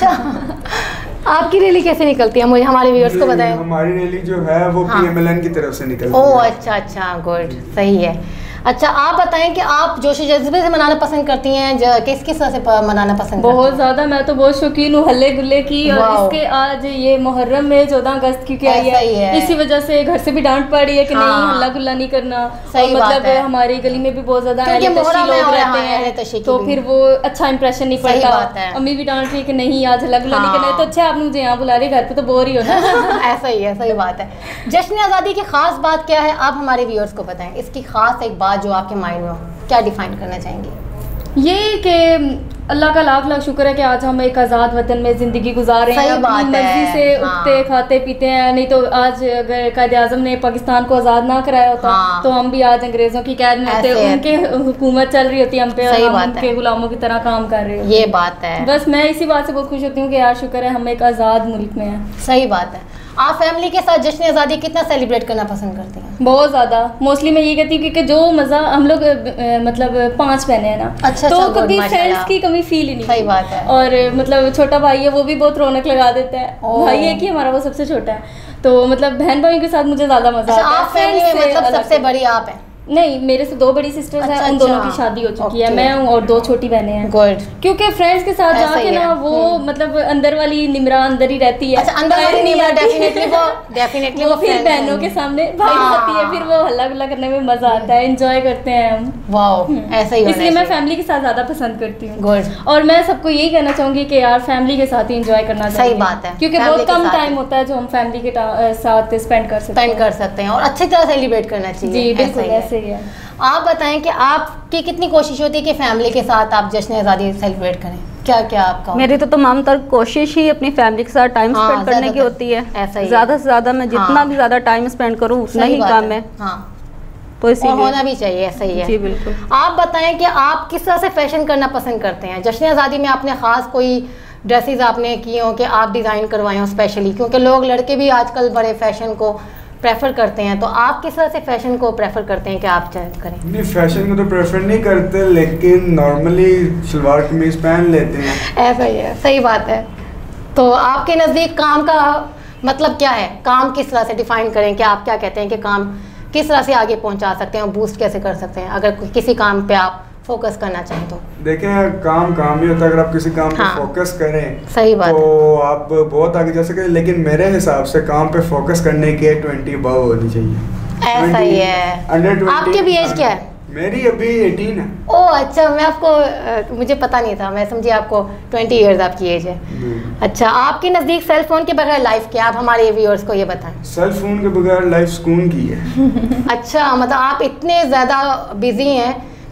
अच्छा, आपकी रैली कैसे निकलती है, मुझे हमारे व्यूअर्स को बताएं। हमारी रैली जो है वो PMLN की तरफ से निकलती है। ओह अच्छा, गुड, सही है। अच्छा, आप बताएं कि आप जोश जज्बे से मनाना पसंद करती हैं, किस किस तरह से मनाना पसंद? बहुत ज़्यादा, मैं तो बहुत शौकीन हूँ हल्ले गुल्ले की। और इसके आज ये मुहर्रम में 14 अगस्त क्योंकि आई है, इसी वजह से घर से भी डांट पड़ी है कि नहीं हल्ला गुल्ला नहीं करना। मतलब हमारी गली में भी बहुत ज़्यादा लोग रहते हैं तो फिर वो अच्छा इंप्रेशन नहीं पड़ता। अम्मी भी डांट रही कि नहीं आज हल्ला गुल्ला नहीं करना है, तो अच्छा आप मुझे यहाँ बुला रहे, घर पे तो बोर ही होना। ऐसा ही है, सही बात है। जश्न आज़ादी की खास बात क्या है, आप हमारे व्यूअर्स को बताएं। इसकी खास एक बात जो आपके माइंड में हो, क्या डिफाइन करना चाहेंगे? ये कि अल्लाह का लाख लाख शुक्र है कि आज हम एक आज़ाद वतन में ज़िंदगी गुजार रहे हैं, अपनी मर्जी से उठते खाते पीते हैं। नहीं तो आज अगर कायदे आज़म ने पाकिस्तान को आज़ाद ना कराया होता तो हम भी आज अंग्रेज़ों की कैद में होते, उनके हुकूमत चल रही होती हम पे, और हम उनके गुलामों की तरह काम कर रहे होते। ये बात है। बस मैं इसी बात से बहुत खुश होती हूँ कि यार शुक्र है हम एक आज़ाद मुल्क में हैं। सही बात है। आप फैमिली के साथ जश्न आज़ादी कितना सेलिब्रेट करना पसंद करते हैं? बहुत ज़्यादा। मोस्टली मैं ये कहती हूँ क्योंकि जो मज़ा हम लोग मतलब 5 बहने हैं ना, अच्छा, तो कभी फ्रेंड्स की कमी फील ही नहीं। सही बात है। और मतलब छोटा भाई है वो भी बहुत रौनक लगा देता है। भाई है कि हमारा वो सबसे छोटा है, तो मतलब बहन भाइयों के साथ मुझे ज़्यादा मज़ा आता है। आप फैमिली में मतलब सबसे बड़ी आप हैं? नहीं, मेरे से 2 बड़ी सिस्टर्स हैं, उन दोनों की शादी हो चुकी है। मैं हूँ और 2 छोटी बहनें हैं। गुड। क्योंकि फ्रेंड्स के साथ जाके ना वो मतलब अंदर वाली निमरा अंदर ही रहती है। अच्छा, अंदर वाली निमरा डेफिनेटली वो फिर बहनों के सामने भाई आती है, फिर वो हल्ला गुल्ला करने में मजा आता है, एंजॉय करते हैं हम। वाओ, ऐसा ही। इसलिए मैं फैमिली के साथ ज्यादा पसंद करती हूँ। गुड। और मैं सबको यही कहना चाहूंगी कि यार फैमिली के साथ ही एंजॉय करना चाहिए। सही बात है, क्योंकि बहुत कम टाइम होता है जो हम फैमिली के साथ स्पेंड कर सकते हैं और अच्छी तरह सेलिब्रेट करना चाहिए। जी बिल्कुल, ऐसे ही है। आप बताएं कि आपकी कितनी कोशिश होती है कि फैमिली के साथ आप जश्न आज़ादी सेलिब्रेट करें? क्या क्या आपका? मेरी तो तमाम तर कोशिश ही अपनी फैमिली के साथ टाइम स्पेंड करने की होती है। ऐसा ही, ज़्यादा से ज़्यादा मैं जितना भी ज़्यादा टाइम स्पेंड करूँ उतना ही काम है। तो इसीलिए होना भी चाहिए। ऐसा ही है। जी बिल्कुल। आप बताएं कि आप किस तरह से फैशन करना पसंद करते हैं? जश्न आज़ादी में आपने ख़ास कोई ड्रेसेस आपने किए हो कि आप डिज़ाइन करवाए हो स्पेशली? क्योंकि लोग लड़के भी आजकल बड़े फैशन को प्रेफर करते हैं, तो आप किस तरह से फैशन को प्रेफर करते हैं कि आप करें? नहीं, फैशन को तो प्रेफर नहीं करते, लेकिन नॉर्मली सलवार कमीज पहन लेते हैं। ऐसा ही है, सही बात है। तो आपके नज़दीक काम का मतलब क्या है? काम किस तरह से डिफाइन करें कि आप क्या कहते हैं कि काम किस तरह से आगे पहुंचा सकते हैं और बूस्ट कैसे कर सकते हैं अगर किसी काम पे आप फोकस करना चाहें तो? देखें, काम ही होता है। अगर आप किसी काम पे फोकस करें, सही बात तो आप बहुत आगे जा सकते हैं। लेकिन मेरे हिसाब से काम पे फोकस करने की 20 अबव होनी चाहिए। ऐसा ही है। आपकी भी एज क्या है? मेरी अभी 18 है। ओह अच्छा, मैं आपको मुझे पता नहीं था, मैं समझी आपको 20 ईयर्स आपकी एज है। अच्छा, आपके नज़दीक सेल फोन के बगैर लाइफ क्या? आप हमारे व्यूअर्स को ये बताएं। सेल फोन के बगैर लाइफ सुकून की है। अच्छा, मतलब आप इतने ज़्यादा बिजी हैं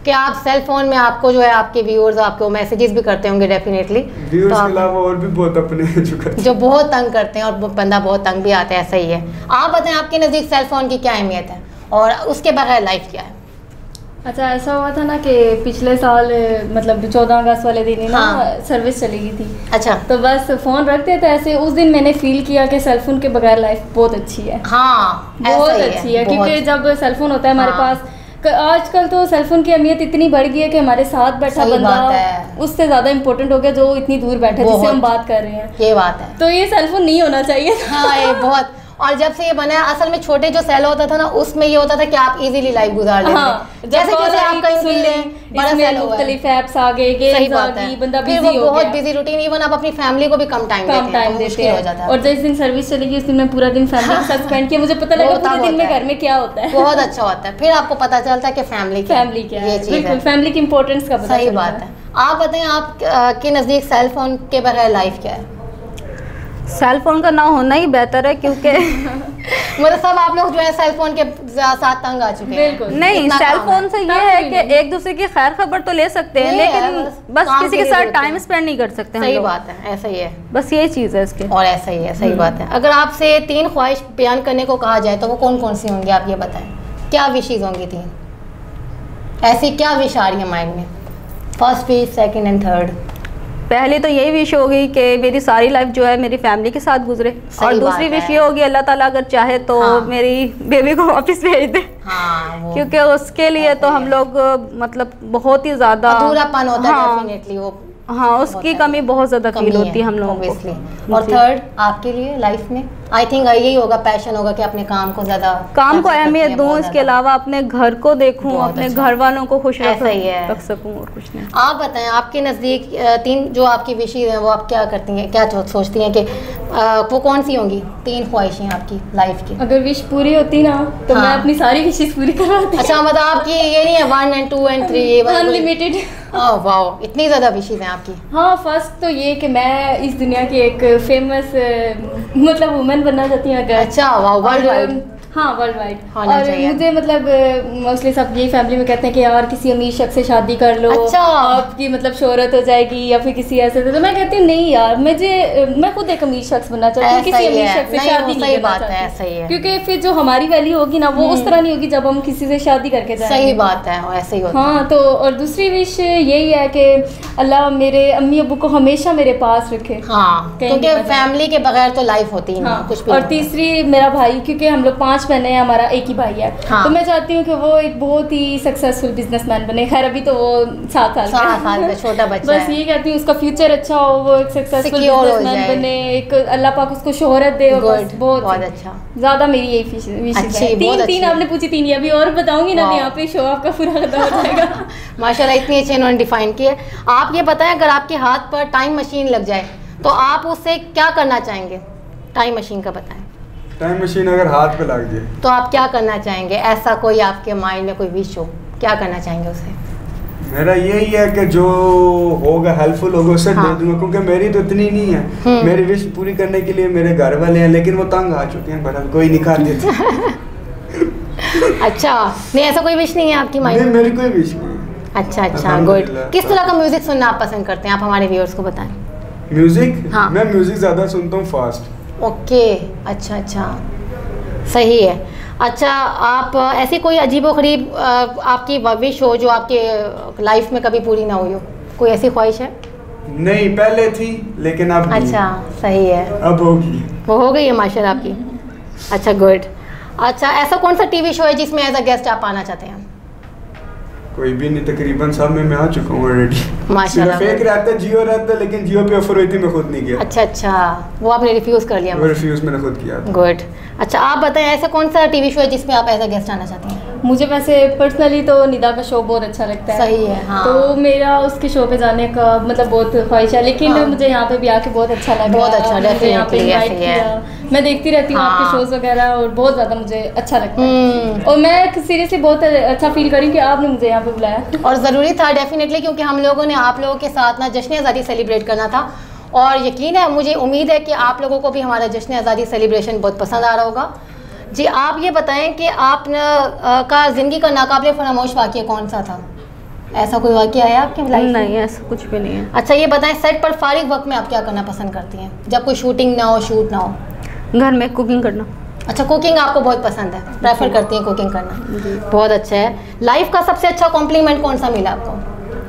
कि आप सेल फोन में आपको जो है आपके व्यूअर्स आपको मैसेजेस भी करते होंगे डेफिनेटली, व्यूअर्स के अलावा और भी बहुत अपने जो बहुत तंग करते हैं और बंदा बहुत तंग भी आता है, ऐसा ही है। आप बताएं आपके नज़दीक सेल फोन की क्या अहमियत है और उसके बगैर लाइफ क्या है? अच्छा, ऐसा हुआ था ना कि पिछले साल मतलब 14 अगस्त वाले दिन ही ना सर्विस चली गई थी। अच्छा, तो बस फ़ोन रखते थे ऐसे। उस दिन मैंने फील किया कि सेलफोन के बगैर लाइफ बहुत अच्छी है। हाँ, बहुत अच्छी है, क्योंकि जब सेलफोन होता है हमारे पास, आजकल तो सेलफोन की अहमियत इतनी बढ़ गई है कि हमारे साथ बैठा बंदा उससे ज़्यादा इम्पोर्टेंट हो गया जो इतनी दूर बैठा है, जिससे हम बात कर रहे हैं। ये बात है, तो ये सेलफोन नहीं होना चाहिए। हाँ, ये बहुत। और जब से ये बना है, असल में छोटे जो सेल होता था ना, उसमें ये होता था कि आप इजीली लाइफ गुजार लेते हैं। जैसे जैसे आप कहीं भी लें, बड़ा सेल हुआ है, मुख्तलिफ ऐप्स आ गए, गेम्स आ गई, बंदा बिजी हो गया, बहुत बिजी रूटीन, इवन आप अपनी फैमिली को भी कम टाइम देते हैं। और जिस दिन सर्विस चलेगी उस दिन मैं पूरा दिन फैमिली के साथ स्पेंड किया, मुझे पता लगा पूरे दिन में घर में क्या होता है। बहुत अच्छा होता है, फिर आपको पता चलता है कि फैमिली क्या है। बिल्कुल, फैमिली की इंपॉर्टेंस का पता सही बात है। आप बताएं आपके नज़दीक सेल फोन के बगैर लाइफ क्या है? सेल फोन का ना होना ही बेहतर है, क्योंकि मतलब सब आप लोग जो है सेल फोन के साथ तंग आ चुके हैं। बिल्कुल नहीं, सेल फोन से ये है कि एक दूसरे की खैर खबर तो ले सकते हैं, लेकिन बस किसी के साथ टाइम स्पेंड नहीं कर सकते। सही बात है, ऐसा ही है, बस ये चीज़ है इसके। और ऐसा ही है, सही बात है। अगर आपसे 3 ख्वाहिश बयान करने को कहा जाए तो वो कौन कौन सी होंगी, आप ये बताएं। क्या विशेज़ होंगी 3 ऐसी, क्या विश आ रही है माइंड में? First wish, second and third. पहली तो यही विश होगी कि मेरी सारी लाइफ जो है मेरी फैमिली के साथ गुजरे, और दूसरी विश ये होगी अल्लाह ताला अगर चाहे तो मेरी बेबी को वापस भेज दे। क्योंकि उसके लिए तो हम लोग मतलब बहुत ही ज़्यादा अधूरापन होता है डेफिनेटली, वो उसकी कमी बहुत ज़्यादा फील होती है हम लोगों को। और थर्ड आपके लिए लाइफ में आई थिंक यही होगा, पैशन होगा कि अपने काम को ज़्यादा काम को अहमियत दूँ, इसके अलावा अपने घर को देखूँ, अपने घर वालों को खुश रख सकूँ, और कुछ नहीं। आप बताएं आपके नज़दीक 3 जो आपकी विशेज़ हैं वो आप क्या करती हैं, क्या सोचती हैं कि वो कौन सी होंगी 3 ख्वाहिशें आपकी लाइफ की? अगर विश पूरी होती ना तो मैं अपनी सारी विशेज़ पूरी करवाती। अच्छा, मतलब आपकी ये नहीं है 1 and 2 and 3 अनलिमिटेड? वाह, इतनी ज़्यादा विशेज़ हैं आपकी। हाँ, फर्स्ट तो ये कि मैं इस दुनिया की एक फेमस मतलब वुमेन बनना चाहती हूँ। अगर अच्छा, वाह, वर्ल्ड वाइड। हाँ, वर्ल्ड वाइड। और मुझे मतलब मोस्टली सब यही फैमिली में कहते हैं कि यार किसी अमीर शख्स से शादी कर लो, अच्छा, आपकी मतलब शोहरत हो जाएगी, या फिर किसी ऐसे से। तो मैं कहती हूँ नहीं यार, मैं खुद एक अमीर शख्स बनना चाहती हूँ, किसी अमीर शख्स से शादी नहीं करना चाहती, क्योंकि फिर जो हमारी वैल्यू होगी ना वो उस तरह नहीं होगी जब हम किसी से शादी करके जाएंगे। सही बात है, ऐसे ही होता है। हाँ, तो और दूसरी विश यही है कि अल्लाह मेरे अम्मी अब्बू को हमेशा मेरे पास रखे। हाँ, क्योंकि फैमिली के बगैर तो लाइफ होती ही नहीं कुछ भी। और तीसरी मेरा भाई, क्योंकि हम लोग 5 बहनें हैं, हमारा एक ही भाई है। हाँ। तो मैं चाहती हूँ कि वो एक बहुत ही सक्सेसफुल बिजनेसमैन बने। खैर अभी तो वो 7 साल का छोटा बच्चा है। बस ये कहती हूँ उसका फ्यूचर अच्छा हो, वो एक सक्सेसफुल बिजनेसमैन बने, एक अल्लाह पाक उसको शोहरत दे। बहुत अच्छा, ज़्यादा मेरी यही विश है। 3 आपने पूछी, 3 अभी और बताऊंगी ना, यहाँ पे शो आपका पूरा खत्म हो जाएगा। माशाल्लाह, इतनी अच्छी इन्होंने डिफाइन की है। आप ये बताएं अगर आपके हाथ पर टाइम मशीन लग जाए तो आप उससे क्या करना चाहेंगे? टाइम मशीन का बताएं। टाइम मशीन अगर हाथ पे लग जाए तो आप क्या करना चाहेंगे? ऐसा कोई आपके माइंड में कोई विश हो, क्या करना चाहेंगे उससे? मेरा यही है कि जो होगा हेल्पफुल होगा उससे दे दूंगा, क्योंकि मेरी तो इतनी नहीं है। मेरी विश पूरी करने के लिए मेरे घर वाले हैं, लेकिन वो तंग आ चुके हैं, बड़ा कोई नहीं कर देते। अच्छा, नहीं ऐसा कोई विश नहीं है आपकी माइंड में? मेरी कोई विश नहीं है। अच्छा, गुड। किस तरह का म्यूजिक सुनना आप पसंद करते हैं? आप हमारे व्यूअर्स को बताएं। म्यूजिक? हाँ, मैं म्यूजिक ज़्यादा सुनता हूँ, फास्ट। ओके, अच्छा, सही है। अच्छा, आप ऐसी कोई अजीबोगरीब आपकी विश हो जो आपके लाइफ में कभी पूरी ना हुई हो? कोई ऐसी ख्वाहिश है? नहीं, पहले थी लेकिन अब नहीं। अच्छा, सही है, अब होगी। वो हो गई है माशाल्लाह आपकी। अच्छा, गुड। अच्छा, ऐसा कौन सा टीवी शो है जिसमें एज अ गेस्ट आप आना चाहते हैं? कोई भी नहीं, तकरीबन सब में मैं आ चुका हूँ ऑलरेडी। माशाल्लाह। फेक रहता है, जियो रहता है, लेकिन जियो पे ऑफर हुई थी, मैं खुद नहीं गया। अच्छा, वो आपने रिफ्यूज कर लिया? वो रिफ्यूज मैंने खुद किया। गुड। अच्छा, आप बताएं ऐसा कौन सा टीवी शो है जिसमें आप एज अ गेस्ट आना चाहते हैं? मुझे वैसे पर्सनली तो निदा का शो बहुत अच्छा लगता है। सही है, हाँ। तो मेरा उसके शो पे जाने का मतलब बहुत ख्वाहिश है, लेकिन मुझे यहाँ पे भी आके बहुत अच्छा लगा। बहुत अच्छा, डेफिनेटली मैं देखती रहती हूँ आपके शोज वगैरह, और बहुत ज़्यादा मुझे अच्छा लगता है। और मैं सीरियसली बहुत अच्छा फील करी कि आपने मुझे यहाँ पे बुलाया, और ज़रूरी था डेफिनेटली, क्योंकि हम लोगों ने आप लोगों के साथ ना जश्न आज़ादी सेलिब्रेट करना था। और यकीन है, मुझे उम्मीद है कि आप लोगों को भी हमारा जश्न आज़ादी सेलिब्रेशन बहुत पसंद आ रहा होगा। जी, आप ये बताएं कि आप का ज़िंदगी का नाकाबिले फरामोश वाक़या कौन सा था? ऐसा कोई वाकया है आपकी लाइफ में? नहीं, ऐसा कुछ भी नहीं है। अच्छा ये बताएं, सेट पर फारिग वक्त में आप क्या करना पसंद करती हैं जब कोई शूटिंग ना हो, शूट ना हो? घर में कुकिंग करना। अच्छा, कुकिंग आपको बहुत पसंद है, प्रेफर करती हैं कुकिंग करना, बहुत अच्छा है। लाइफ का सबसे अच्छा कॉम्प्लीमेंट कौन सा मिला आपको?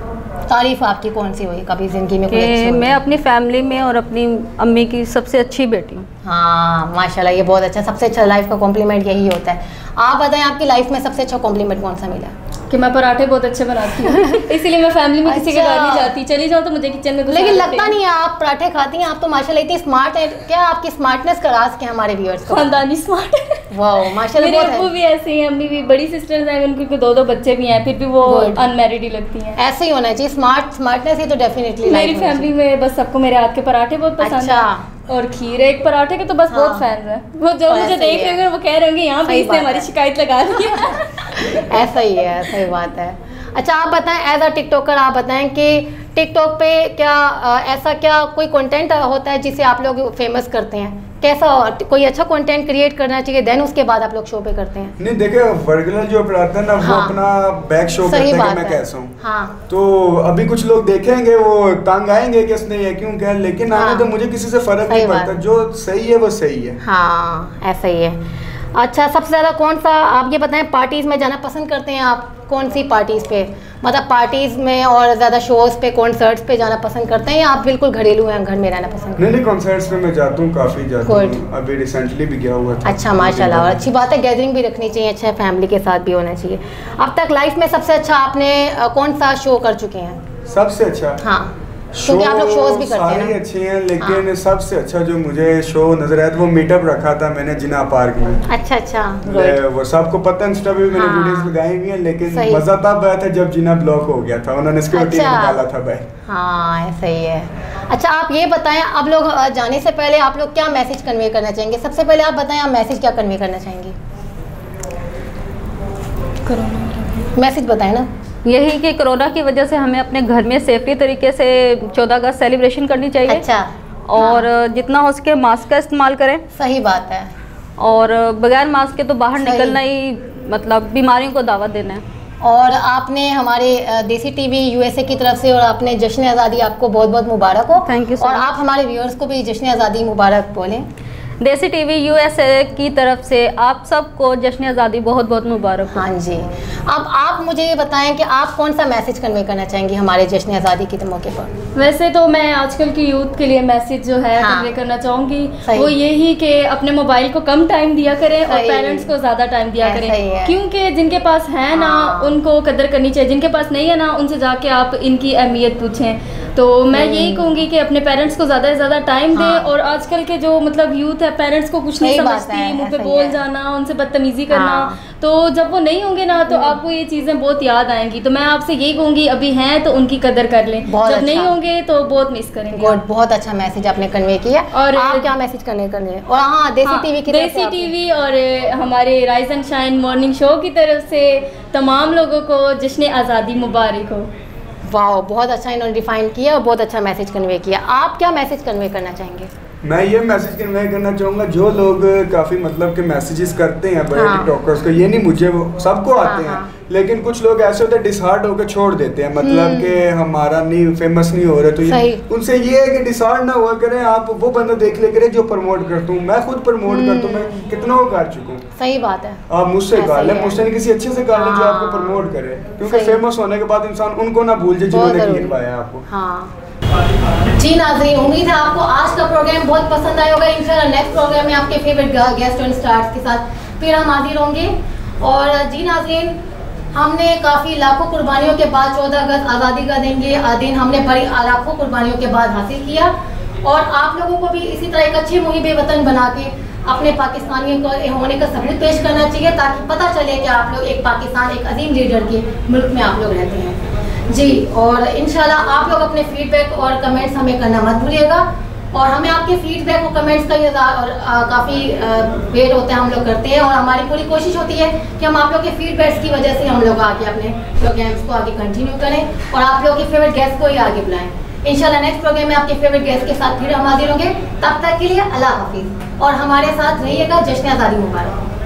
तारीफ आपकी कौन सी हुई कभी जिंदगी में? मैं अपनी फैमिली में और अपनी अम्मी की सबसे अच्छी बेटी हूँ। हाँ माशाल्लाह, ये बहुत अच्छा, सबसे अच्छा लाइफ का कॉम्प्लीमेंट यही होता है। आप बताएं आपकी लाइफ में सबसे अच्छा कॉम्प्लीमेंट कौन सा मिला? कि मैं पराठे बहुत अच्छे बनाती हूँ इसीलिए मैं फैमिली में किसी के घर नहीं जाती, चली जाऊँ तो मुझे किचन में घुसा। लेकिन लगता नहीं है आप पराठे खाती हैं, आप तो माशाल्लाह इतनी स्मार्ट है। क्या आपकी स्मार्टनेस का राज क्या हमारे व्यूअर्स को? खानदानी स्मार्ट है। वाह माशाल्लाह, मेरे अब्बू भी ऐसे हैं, अम्मी भी, बड़ी सिस्टर्स हैं, उनके 2 बच्चे भी हैं, फिर भी वो अनमैरिड ही लगती हैं। ऐसे ही होना चाहिए, स्मार्टनेस ही तो डेफिनेटली। मेरी फैमिली में बस सबको मेरे हाथ के पराठे बहुत पसंद है और खीर, एक पराठे के तो बस बहुत फैन है वो। जो मुझे देख रहे हैं वो कह रहे होंगे यहाँ पे इसने हमारी शिकायत लगा दी है। ऐसा ही है, ऐसा ही बात है। अच्छा आप बताएं, एज अ टिकटॉकर आप बताएं कि टिकटॉक पे क्या ऐसा क्या कोई कंटेंट होता है जिसे आप लोग फेमस करते हैं? कैसा कोई अच्छा कंटेंट क्रिएट करना चाहिए, देन उसके बाद आप लोग शो पे करते हैं? नहीं देखिए, वर्गुलर जो अपराध है ना वो अपना बैक शो करते हैं, मैं कैसा हूँ। हाँ। तो अभी कुछ लोग देखेंगे वो तंग आएंगे कि इसने ये क्यों कहा, लेकिन आने तो मुझे किसी से फर्क नहीं पड़ता, जो सही है वो सही है। हाँ ऐसा ही है। अच्छा सबसे ज़्यादा कौन सा आप ये बताएं, पार्टीज़ में जाना पसंद करते हैं आप? कौन सी पार्टीज़ पे, मतलब पार्टीज़ में और ज़्यादा शोज़ पे, कॉन्सर्ट्स पे जाना पसंद करते हैं या आप बिल्कुल घरेलू हैं, घर में रहना पसंद करते हैं? नहीं कॉन्सर्ट्स पे मैं जाता हूँ, काफ़ी जाता हूँ, अभी रिसेंटली भी गया हुआ था। अच्छा माशाल्लाह, और अच्छी बात है, गैदरिंग भी रखनी चाहिए, अच्छा फैमिली के साथ भी होना चाहिए। अब तक लाइफ में सबसे अच्छा आपने कौन सा शो कर चुके हैं? सबसे अच्छा? हाँ, क्योंकि आप लोग शोज भी करते हैं सारी अच्छी हैं, लेकिन सबसे अच्छा जो मुझे शो नजर आया था वो मीटअप रखा था मैंने जिना पार्क में। अच्छा वो सबको पता है, इंस्टा पे भी मैंने वीडियोस लगाई हुई हैं, लेकिन मजा तब आया था जब जिना ब्लॉक हो गया था, उन्होंने सिक्योरिटी निकाला था भाई। हाँ ऐसा ही है। अच्छा आप ये बताएं, आप लोग जाने से पहले आप लोग क्या मैसेज कन्वे करना चाहेंगे? सबसे पहले आप बताएं, आप मैसेज क्या कन्वे करना चाहेंगे? मैसेज बताएं ना। यही कि कोरोना की वजह से हमें अपने घर में सेफ्टी तरीके से 14 अगस्त सेलिब्रेशन करनी चाहिए। अच्छा। और जितना हो सके मास्क का इस्तेमाल करें। सही बात है। और बगैर मास्क के तो बाहर निकलना ही मतलब बीमारियों को दावत देना है। और आपने हमारे देसी टीवी यूएसए की तरफ से और आपने जश्न आज़ादी, आपको बहुत बहुत मुबारक हो। Thank you. और आप हमारे व्यूअर्स को भी जश्न आज़ादी मुबारक बोलें। देसी टीवी यूएसए की तरफ से आप सबको जश्न आज़ादी बहुत बहुत मुबारक। हाँ जी। अब आप मुझे ये बताएं कि आप कौन सा मैसेज कन्वे करना चाहेंगी हमारे जश्न आज़ादी के मौके पर? वैसे तो मैं आजकल की यूथ के लिए मैसेज जो है कन्वे करना चाहूँगी वो यही कि अपने मोबाइल को कम टाइम दिया करें और पेरेंट्स को ज़्यादा टाइम दिया करें, क्योंकि जिनके पास है ना उनको कदर करनी चाहिए, जिनके पास नहीं है ना उनसे जाके आप इनकी अहमियत पूछें। तो मैं यही कहूँगी कि अपने पेरेंट्स को ज़्यादा से ज़्यादा टाइम दें। और आजकल के जो मतलब यूथ है, पेरेंट्स को कुछ नहीं समझती, मुँह पे बोल जाना, उनसे बदतमीज़ी करना, तो जब वो नहीं होंगे ना तो आपको ये चीज़ें बहुत याद आएंगी। तो मैं आपसे यही कहूँगी, अभी हैं तो उनकी कदर कर लें, जब नहीं होंगे तो बहुत मिस करेंगे। बहुत अच्छा मैसेज आपने कन्वे किया। और आप क्या मैसेज करने? और हाँ, देसी टीवी की देसी टीवी और हमारे rise and shine morning show की तरफ से तमाम लोगों को जश्न आज़ादी मुबारक हो। वाह, बहुत अच्छा इन्होंने डिफाइन किया और बहुत अच्छा मैसेज कन्वे किया। आप क्या मैसेज कन्वे करना चाहेंगे? मैं ये मैसेज कन्वे करना चाहूँगा, जो लोग काफ़ी मतलब के मैसेजेस करते हैं बड़े टिकटॉकर्स को, ये नहीं मुझे, वो सबको आते हैं, लेकिन कुछ लोग ऐसे होते हैं डिसहार्ट होकर छोड़ देते हैं, मतलब कि हमारा नहीं फेमस नहीं हो रहे, तो ये उनसे ये है कि डिसहार्ट ना हुआ करें, आप वो बंदा देख ले करें जो प्रमोट करता हूँ। मैं खुद प्रमोट करता हूँ, मैं कितना को कर चुका हूँ। सही बात है। आप मुझसे कर लें, मुझसे नहीं किसी अच्छे से कर लें जो आपको प्रमोट करे, क्योंकि फेमस होने के बाद इंसान उनको ना भूल जाए जिन्होंने खिलवाया आपको। जी नाज़रीन, उम्मीद है आपको आज का प्रोग्राम बहुत पसंद आया होगा। इंशाल्लाह नेक्स्ट प्रोग्राम में आपके फेवरेट गेस्ट और स्टार्स के साथ फिर हम हाजिर होंगे। और जी नाज़रीन, हमने काफ़ी लाखों कुर्बानियों के बाद 14 अगस्त आज़ादी का दिन हमने बड़ी लाखों कुर्बानियों के बाद हासिल किया। और आप लोगों को भी इसी तरह एक अच्छी मुहिब वतन बना के अपने पाकिस्तानियों को होने का सबूत पेश करना चाहिए, ताकि पता चले कि आप लोग एक पाकिस्तान, एक अजीम लीडर के मुल्क में आप लोग रहते हैं जी। और इंशाल्लाह आप लोग अपने फीडबैक और कमेंट्स हमें करना मत भूलिएगा। और हमें आपके फीडबैक और कमेंट्स का ये काफ़ी वेट होता है, हम लोग करते हैं। और हमारी पूरी कोशिश होती है कि हम आप लोग के फीडबैक्स की वजह से हम लोग आगे अपने प्रोग्राम्स को आगे कंटिन्यू करें और आप लोग के फेवरेट गेस्ट को ही आगे बुलाएं। इंशाल्लाह नेक्स्ट प्रोग्राम में आपके फेवरेट गेस्ट के साथ फिर हम हाजिर होंगे। तब तक के लिए अल्लाह हाफिज़ और हमारे साथ रहिएगा। जश्न आज़ादी मुबारक।